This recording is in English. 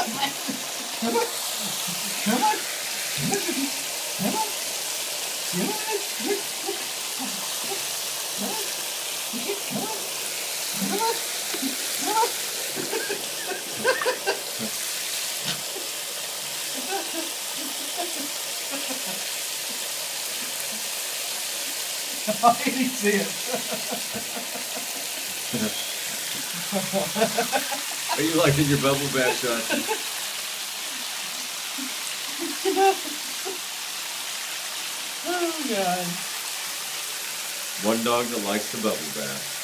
Come on. Come on. Come on, baby. Come on. Come on. Come on. Okay, come on. Come on. Come on. I didn't see it. Are you liking your bubble bath, Schatzi? Oh, God. One dog that likes the bubble bath.